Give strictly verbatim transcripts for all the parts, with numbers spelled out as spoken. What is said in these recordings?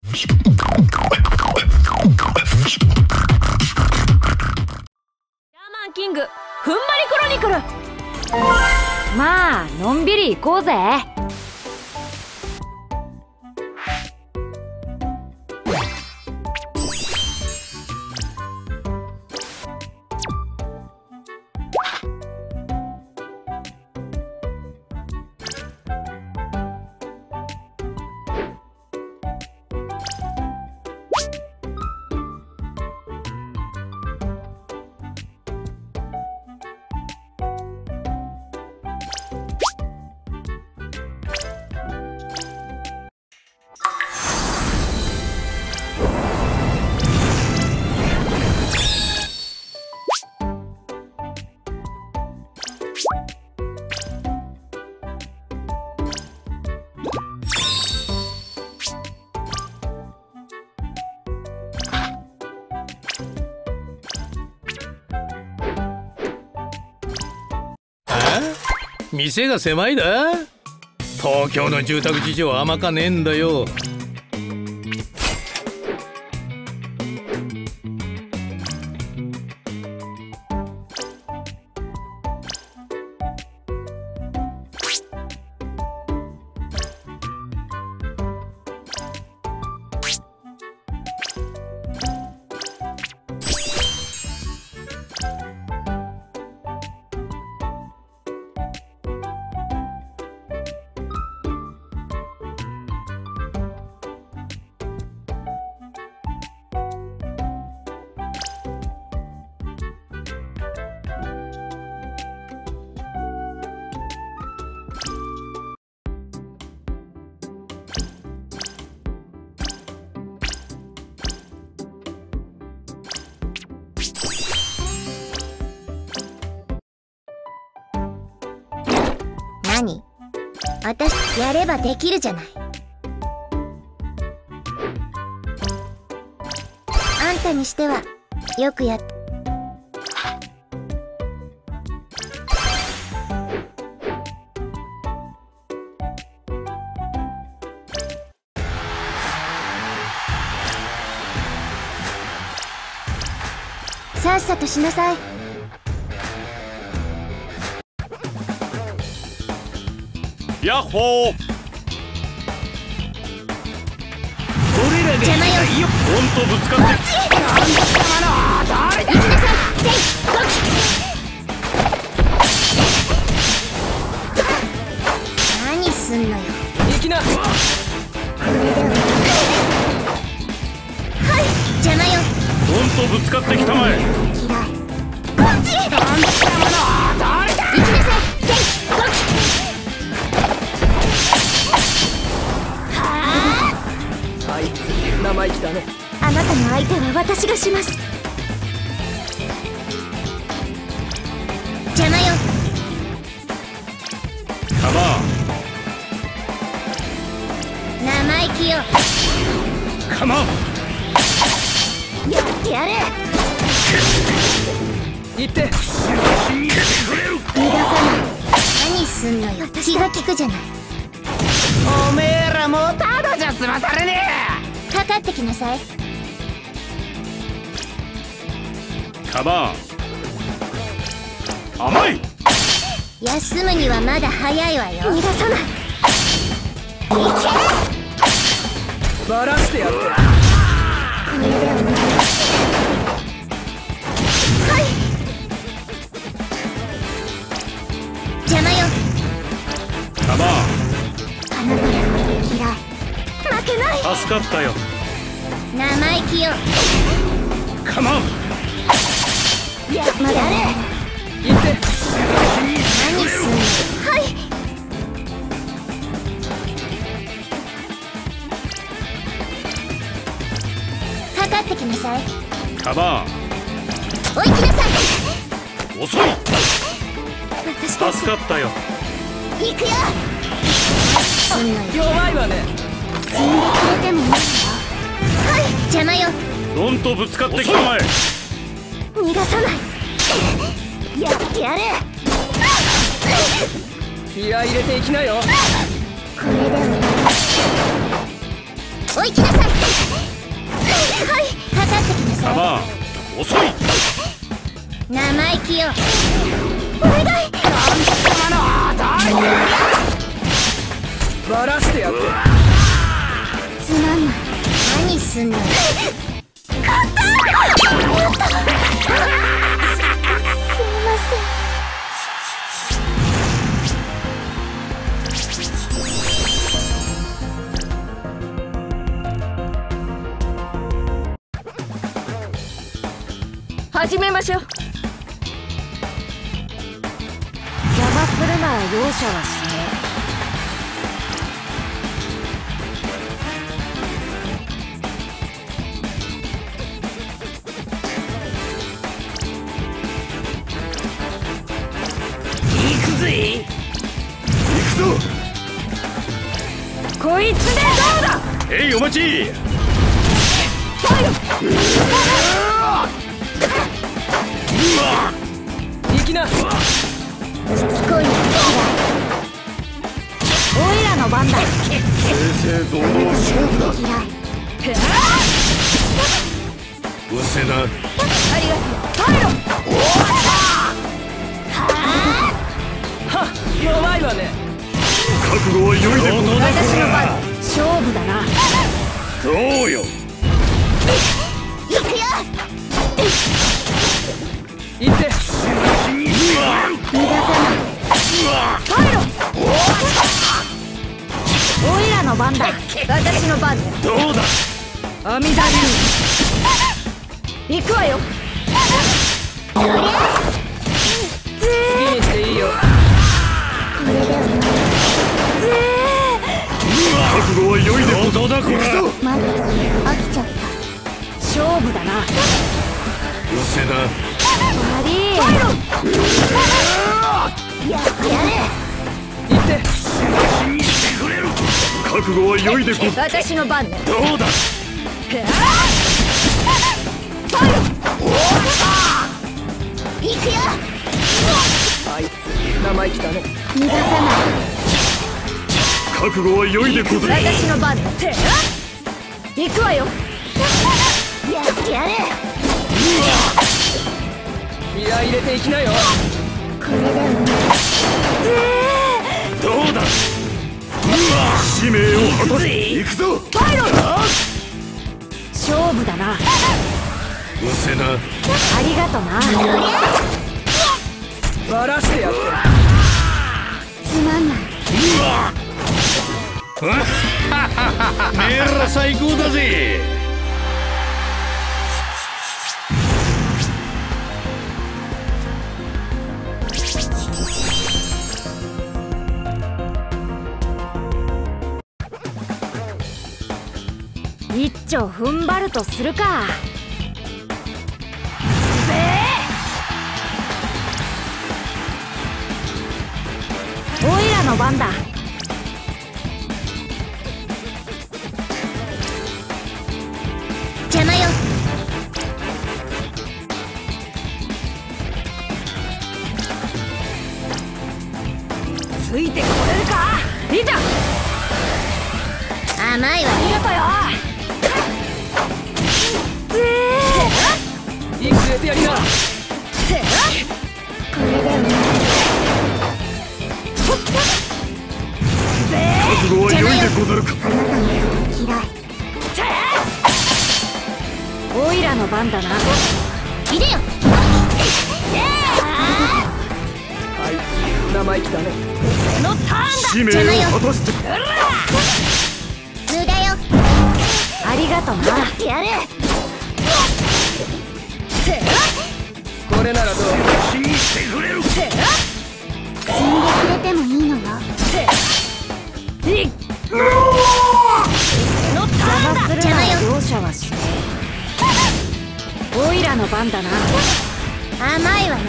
マンキングふんばりクロニクル。まあのんびり行こうぜ。 店が狭いだ。東京の住宅事情甘かねえんだよ。 何？私やればできるじゃない。あんたにしてはよくやった。さっさとしなさい。 ヤッホー。 俺らが邪魔よ。 ほんとぶつかって。 行きなさい。何すんのよ。 行きな。 これでは。はい、邪魔よ。 ほんとぶつかってきたまえ。 嫌い。こっち。行きなさい。 あいつ生意気だね。 あなたの相手は私がします。邪魔よ。 カバ生意気よ。 ーカモン。 やってやれ。 行って。 逃がさない。何すんのよ。気が利くじゃない。 おめえらもうただじゃ済まされねえ。かかってきなさい。 カバー甘い。 休むにはまだ早いわよ。逃がさない。行え。バラしてやって。 け。これでははい。邪魔よ。 カバー。 あなたの嫌い。負けない。 助かったよ。 生意気よ。 カモン。 やまだね。 行って。 何すんの。はい。かかってきなさい。 カバー。 お行きなさい。 遅い。 私助かったよ。 行くよ。すんのよ。 弱いわね。 積んでくれてもいいわ。はい、邪魔よ。 どんとぶつかってきたまえ。 逃がさない。やってやれ。 気合い入れていきなよ。 これでもお行きなさい。はい、かかってきなさい。 カバーン遅い。 生意気よ。お願い。 バラしてやって。 つまんない。何すんの。勝った。やった。す、すみません。 始めましょう。邪魔するなら容赦はしね行くぜ。行くぞ。 え。こいつでどうだ。 えい、お待ち。 行きな。 しつこいな。 オイラの番だ。 正々堂々勝負だ。 嫌い。 うせな。 ありがとう。パイロ。 はっ、弱いわね。 覚悟は良いでござる。 私の番。勝負だな。 どうよ。 行くよ。 行って。 逃がさない。 パイロ。オイラの番だ。私の番ね。 どうだ。 阿弥陀流。行くわよ。 次にしていいよ。 これでは覚悟は良いでござる。だこら。 まだ飽きちゃった。 勝負だな。 うせな。 悪い。 やってやれ。 行って。 覚悟は良いでござる。 私の番ね。 どうだ。 行くよ。 あいつ生意気だね。 逃がさない。 覚悟は良いでござる。 私の番ね。行くわよ。 やってやれ。 気合い入れていきなよ。 これではどうだ。使命を果たせ。行くぞ。 パイロ。勝負だな。 うせな。 ありがとな。 バラしてやって。 つまんない。 メーラ最高だぜ。 一丁踏ん張るとするか。オイラの番だ。 邪魔よ。 ついてこれるか。いざ。 甘いわね。 いくれてやりな。 これでは覚悟は良いでござるか。 あなたの嫌い。 オイラの番だな。 いでよ。 あいつ生意気だね。 のターン使命を果たして。 無駄よ。 だ。ありがとな。 やってやれ。 これならどう。 信じてくれる。 死んでくれてもいいのよ。 邪魔するなら容赦はしねえ。オイラの番だな。 甘いわね。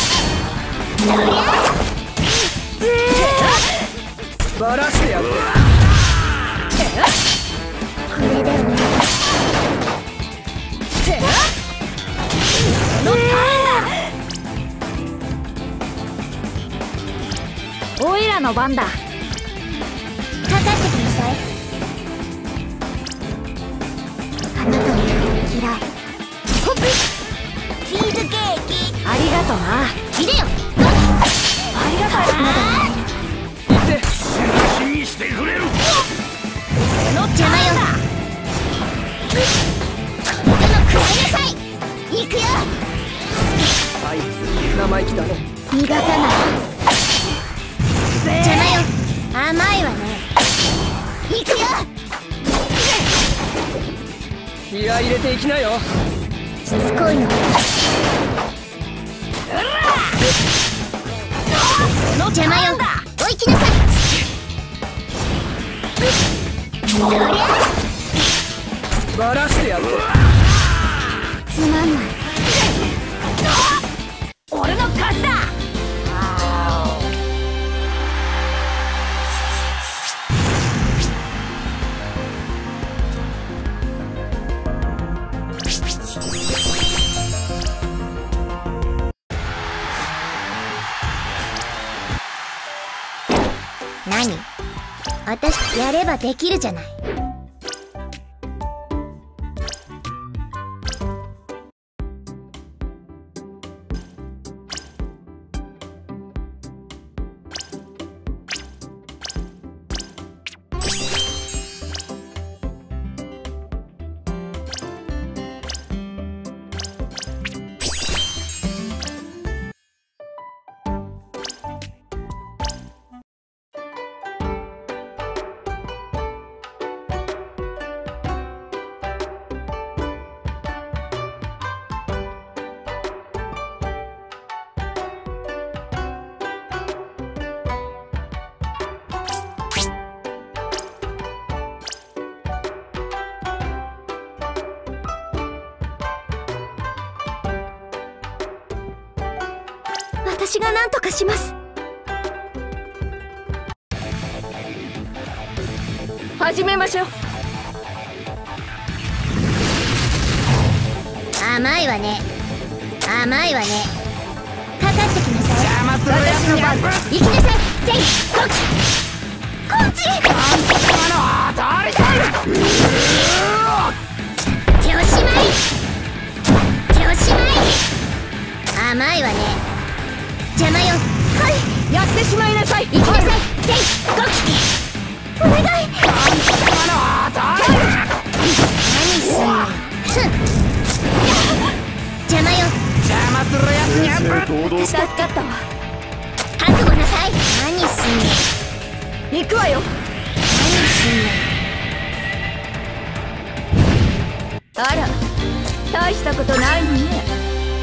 バラしてやって。 これではオイラの番だ。 かかってきなさい。 逃がさない。邪魔よ。甘いわね。行くよ。 気合い入れていきなよ。 しつこいの。邪魔よ。お行きなさい。そりゃバラしてやる。 つまんない。 俺の勝ちだ。 何？私やればできるじゃない。 私が何とかします。始めましょう。 甘いわね。甘いわね。かかってきなさい。 邪魔するやつにゃん。 行きなさい。全員こっちこっち。 あんた様の当たりだ。 手をしまい。手をしまい。甘いわね。邪魔よ。はい、 やってしまいなさい。 行きなさい。全員こっち。お願い。 あんた様の当たりだ。 何すんのよ。ふん。邪魔よ。 邪魔するやつにゃん。 助かったわ。 覚悟なさい。何すんのよ。 行くわよ。 何すんのよ。 あら、大したことないのね。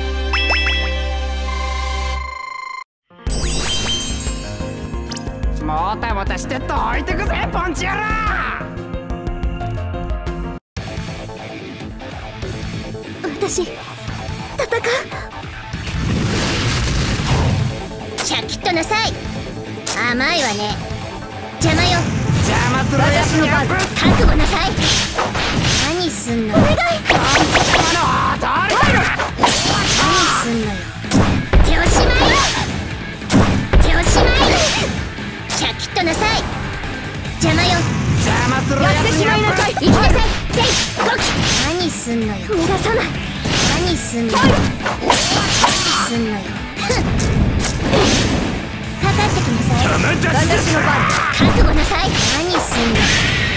もたもたしてどいてくぜポンチ野郎。 私戦う。シャキッとなさい。甘いわね。邪魔よ。 邪魔するやつにゃん。 覚悟なさい。何すんのよ。お願い。 あんた様の当たりだ。 何すんのよ。手をしまい。手をしまい。シャキッとなさい。邪魔よ。 邪魔するやつにゃん。 行きなさい。全員動き。何すんのよ。逃がさない。何すんのよ。何すんのよ。かかってきなさい。 邪魔だ。 私の番。 覚悟なさい。何すんのよ。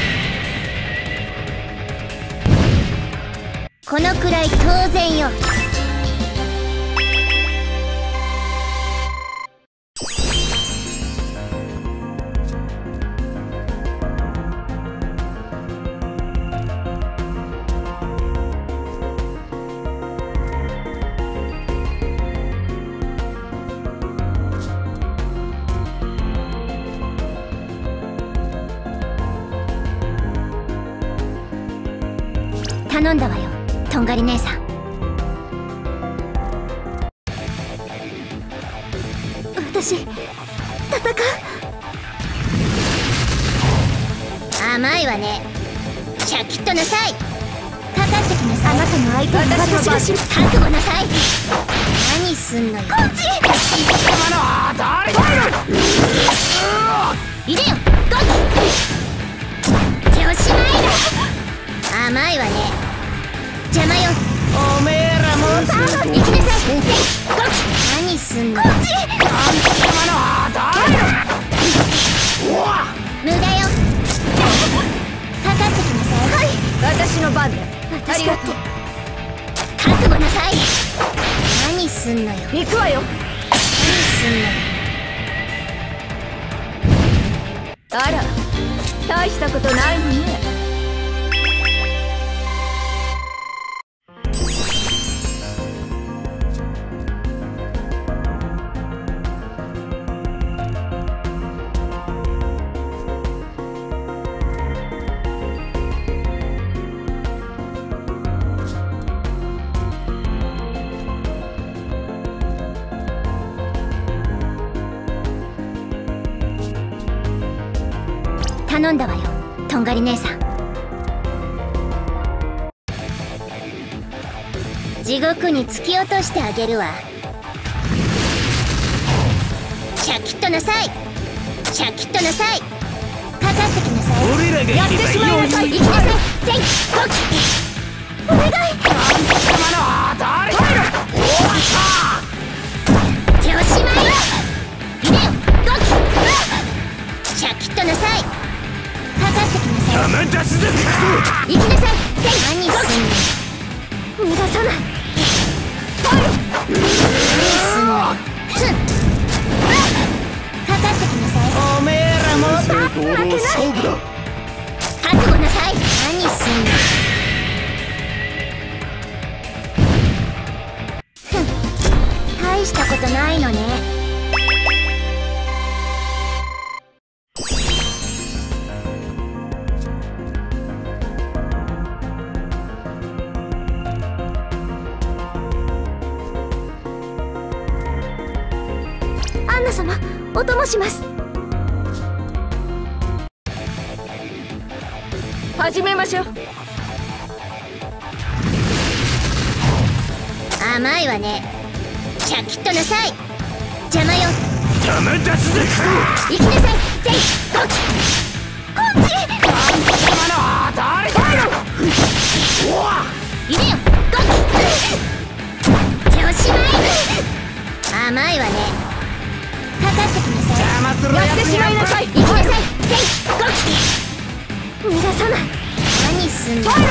このくらい当然よ。頼んだわよ、とんがり姉さん。私戦う。甘いわね。シャキッとなさい。かかってきなさい。あなたの相手は私が知る。覚悟なさい。何すんのよ。こっち。 様の当たりだ。 いでよ、ゴキ。手をしまいだ。甘いわね。邪魔よ。 おめえらもうた行きなさい。ゴキ。何すんの。こっち。 あんた様の当たりだ。 無駄よ。かかってきなさい。はい。 私の番ね。ありがとう。 覚悟なさい。何すんのよ。 行くわよ。 何すすんのよ。 あら、大したことないのね。 頼んだわよ、とんがり姉さん。地獄に突き落としてあげるわ。シャキッとなさい、シャキッとなさい。かかってきなさい。 俺らがやってしまいなさい。行きなさい。全国お願い。手をしまい。いでよ、ゴキ。シャキッとなさい。かかってきなさい。 邪魔出すぜ。 行きなさい。何すんの。逃がさない。何すんの。ふん。かかってきなさい。 おめえらも正々堂々勝負だ。 覚悟なさい。何すんの。ふん。大したことないのね。アンナ様、お供します。 始めましょう。 甘いわね。シャキッとなさい。邪魔よ。 邪魔出すぜ。 行きなさい。全ゴキ。こっち。いでよ、ゴキ。手をしまい。甘いわね。かかってきなさい。 邪魔するやってしまいなさい。 行きなさい。全ゴキ。逃がさない。何すんの。ふん。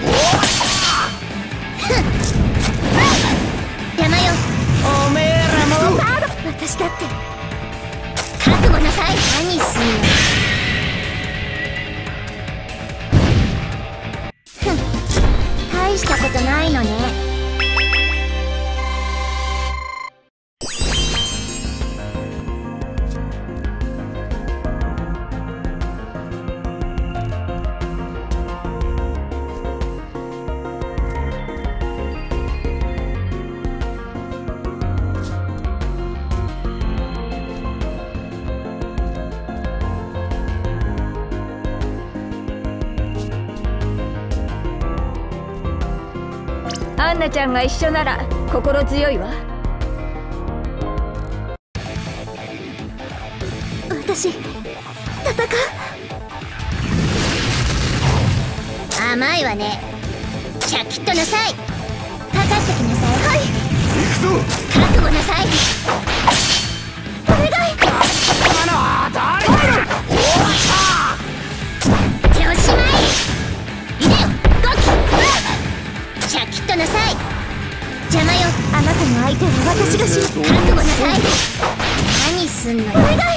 邪魔よ。 おめえらも私だって覚悟なさい。何すんの。ふん。大したことないのね。 アンナちゃんが一緒なら心強いわ。 私、戦う。甘いわね。シャキッとなさい。かかってきなさい。はい。 行くぞ。 覚悟なさい。お願い。手をしまい。いでよ、ゴキ。シャキッとなさい。邪魔よ。あなたの相手は私がし。覚悟なさい。何すんのよ。お願い。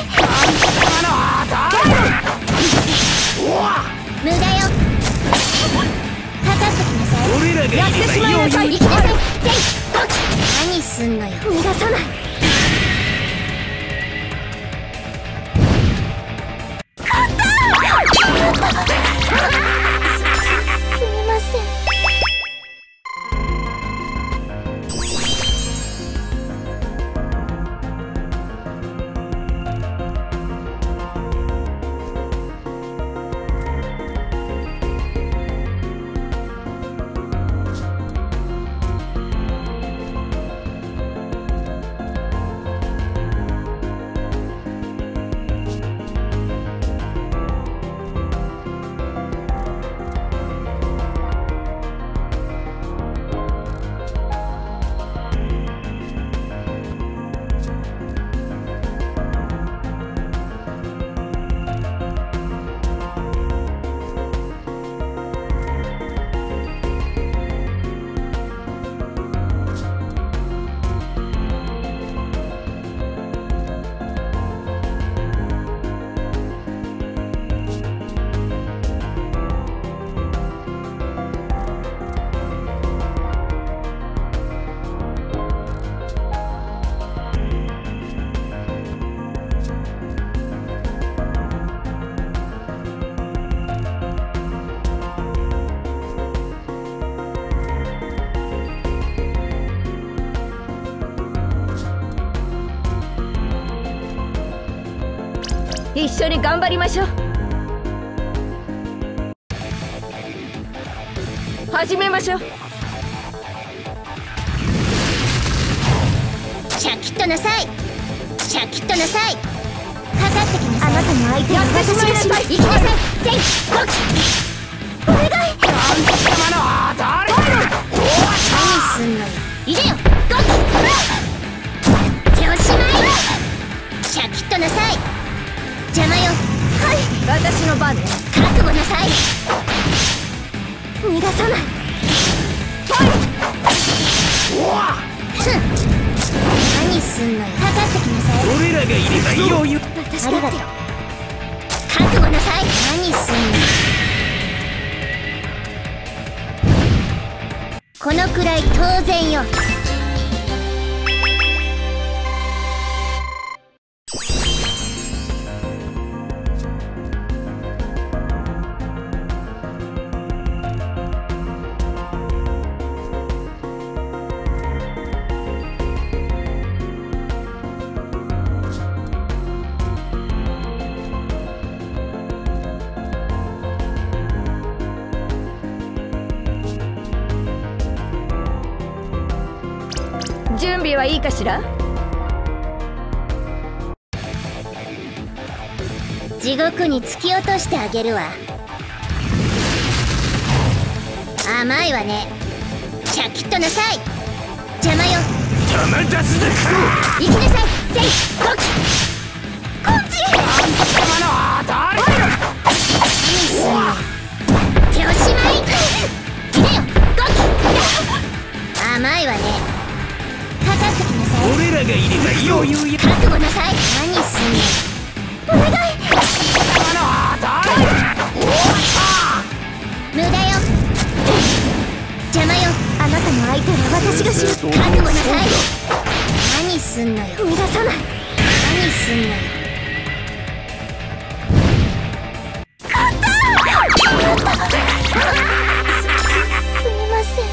無駄よ。かかってきなさい。 俺らがやってしまいなさい。 行きなさい。全ゴキ。何すんのよ。逃がさない。勝ったー。すみません。 一緒に頑張りましょう。始めましょう。 シャキッとなさい。シャキッとなさい。かかってきなさい。あなたの相手は私がします。行きなさい。全動き。お願い。何すんのよ。いでよ。動き。手をしまい。シャキッとなさい。邪魔よ。はい。 私の番ね。 覚悟なさい。逃がさない。ふん。何すんのよ。かかってきなさい。 俺らがいればいいよ。 私だって。覚悟なさい。何すんの。このくらい当然よ。 準備はいいかしら。 地獄に突き落としてあげるわ。甘いわね。シャキッとなさい。邪魔よ。 邪魔出すぜ。 行きなさい。全動き。こっち。何すんの。手をしまい。いでよ。動き。甘いわね。かかってきなさい。 俺らがいればいいよ。 覚悟なさい。何すんの。お願い。無駄よ。邪魔よ。あなたの相手は私がします。覚悟なさい。何すんのよ。逃がさない。何すんのよ。勝った。すみません。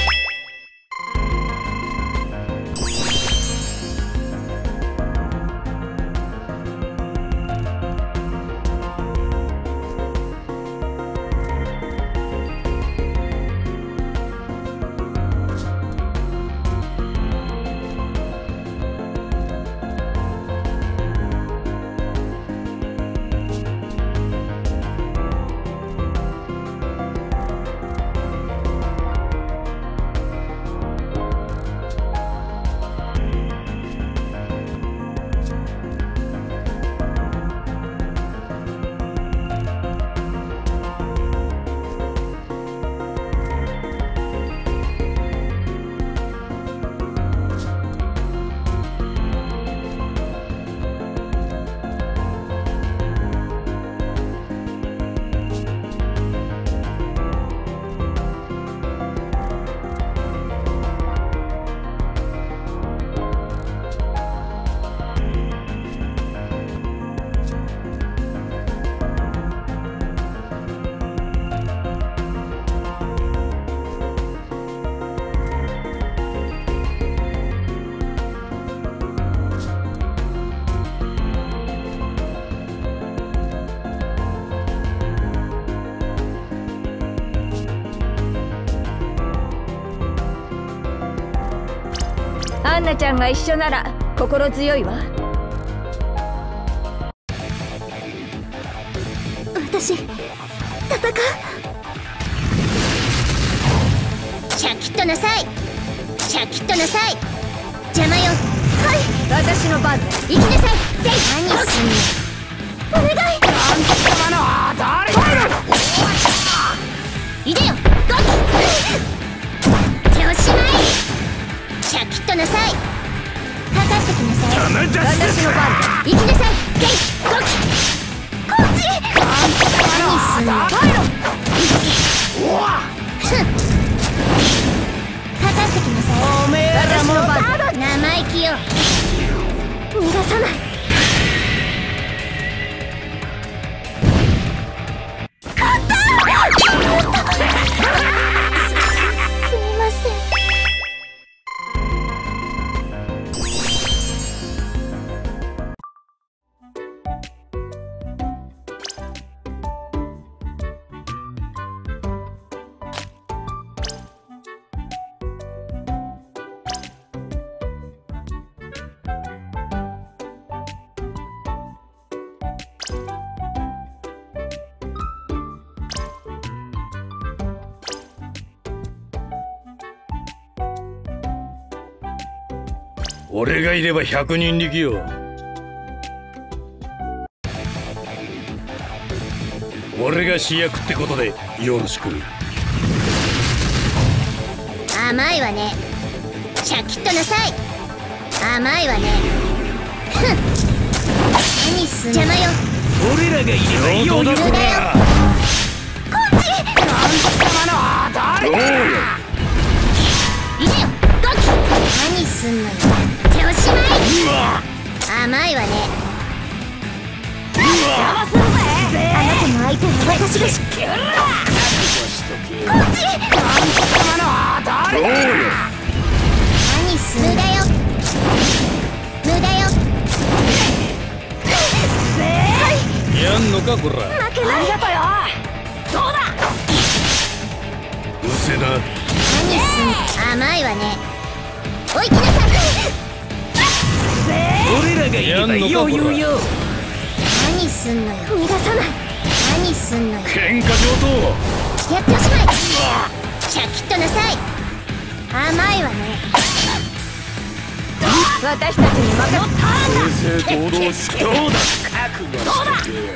アンナちゃんが一緒なら心強いわ。 私戦う。シャキッとなさい。シャキッとなさい。邪魔よ。はい。 私の番ね。 行きなさい。全何すんの。お願い。いでよ。動き。手をしまい。シャキッとなさい。かかってきなさい。 邪魔出すぜ。 私の番ね。 行きなさい。全動き。こっち。何すんの。ふん。かかってきなさい。 おめえらもう生意気よ。逃がさない。勝った。すみません。 俺がいれば百人力よ。俺が主役ってことでよろしく。 甘いわね。シャキッとなさい。甘いわね。ふん、何すん邪魔よ。 俺らがいればいいよ。 上等だこら。 こっち様の誰だ。 いでよゴキ。何すんのよ。手をしまい。甘いわね。邪魔するぜ。あなたの相手は私がしこっち様の誰だ。 何すん無駄よ。無駄よ。 やんのかこら。 負けない。ありがとよ。どうだ。 うせな。 何すん甘いわね。おいきなさい。 俺らがいればいいよ。よよ。 何すんのよ。逃がさない。何すんのよ。 喧嘩上等。 やっておしまい。シャキッとなさい。甘いわね。私たちに任せろ。 正々堂々しどうだ。覚悟してけ。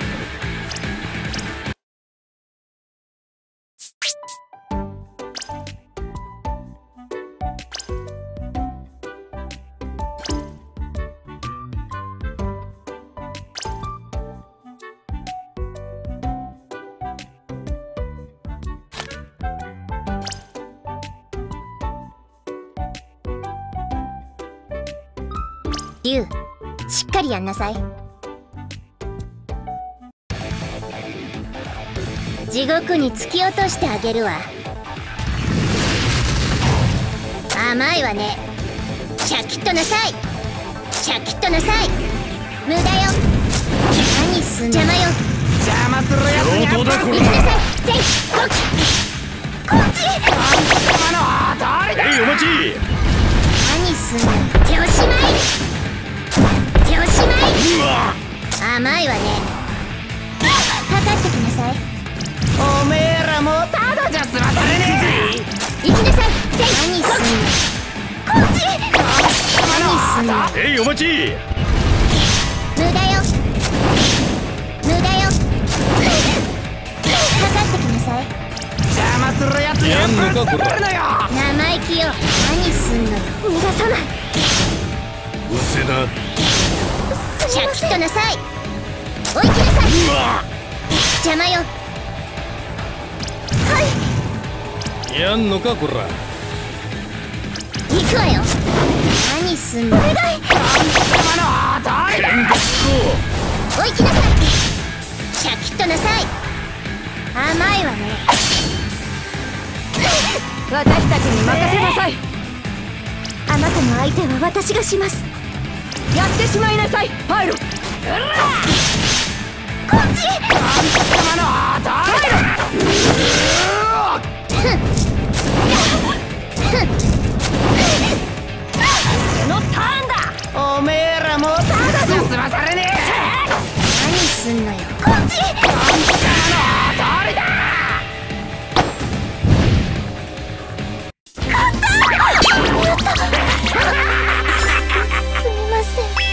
リュウ、しっかりやんなさい。地獄に突き落としてあげるわ。甘いわね。シャキッとなさい。シャキッとなさい。無駄よ。何すん邪魔よ。 邪魔するやつに上等だこら。 行きなさい。ぜいゴキ。こっち様の誰だ。 えいお待ち。 何すんの。手をしまい。手をしまい。甘いわね。かかってきなさい。 おめえらもうただじゃ済まされねえぜ。 行きなさい。何すんの。こっち何すんの。 えいお待ち。 無駄よ。無駄よ。かかってきなさい。 邪魔するやつにやんのかぶっこら。 飛べるのよ。 生意気よ。何すんのよ。逃がさない。 うせな。 シャキッとなさい。おいきなさい。邪魔よ。はいやんのかこら。 行くわよ。何すんの。お願い。 様の誰だ。 喧嘩しおいきなさい。シャキッとなさい。甘いわね。 私たちに任せなさい。 あなたの相手は私がします。 やってしまいなさいパイロ。 こっち様の誰だ。 俺のターンだ。 おめえらもうただじゃ済まされねえ。 何すんのよ。こっち様の誰だ。 すみません。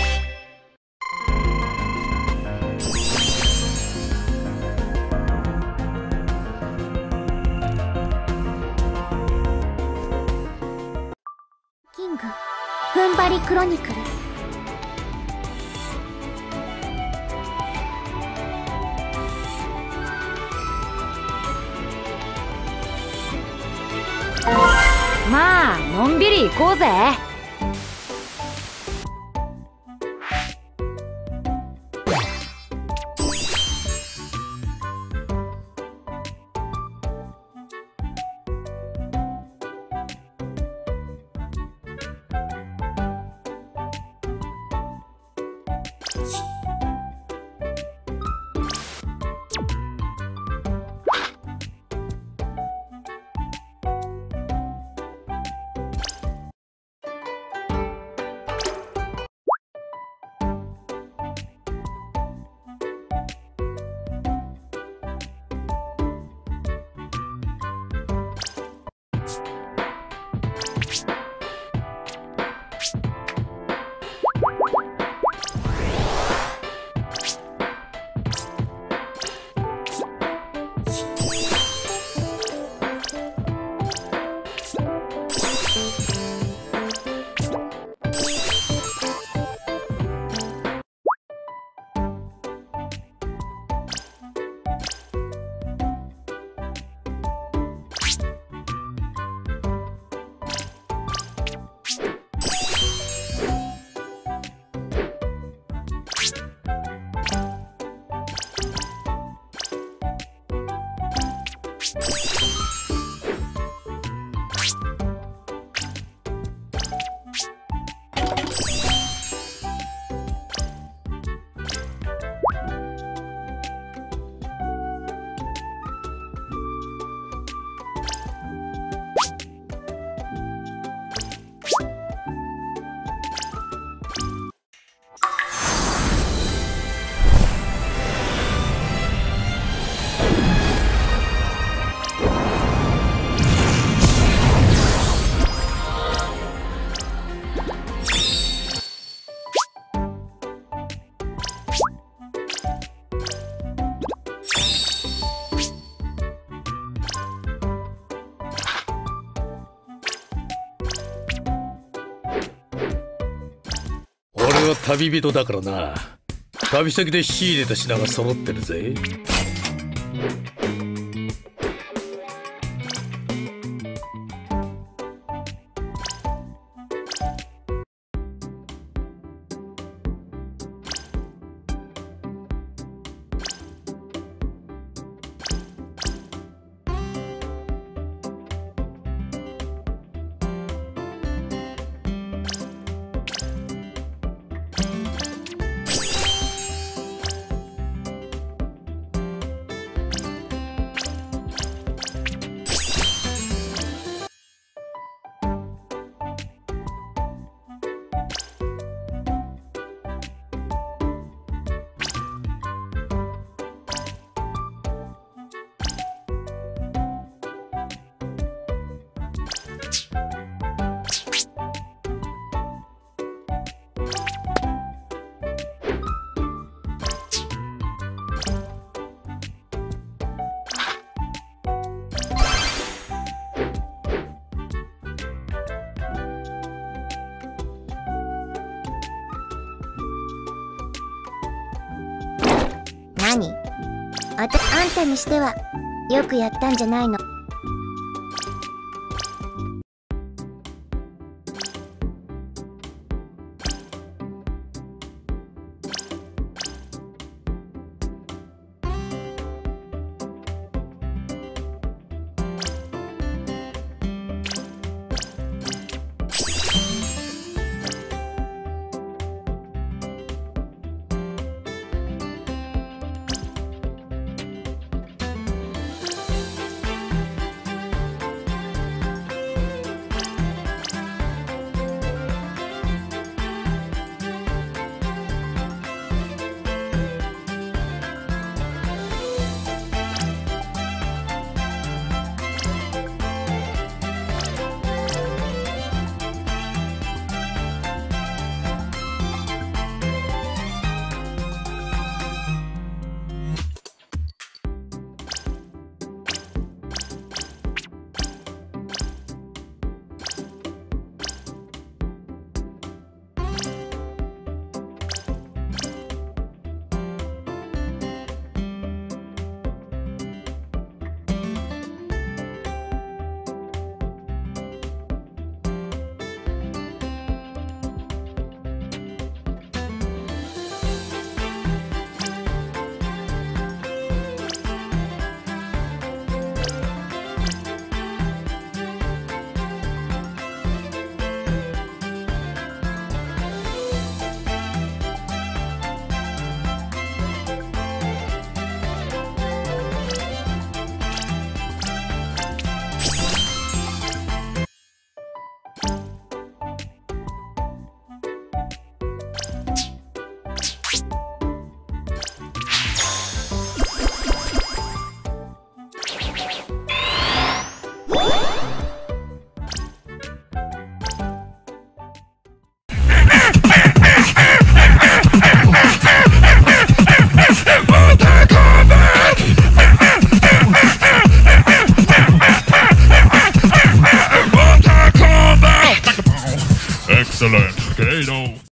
キング踏ん張りクロニクル。 まあのんびり行こうぜ。 俺は旅人だからな。旅先で仕入れた品が揃ってるぜ。 何？あた、あんたにしてはよくやったんじゃないの？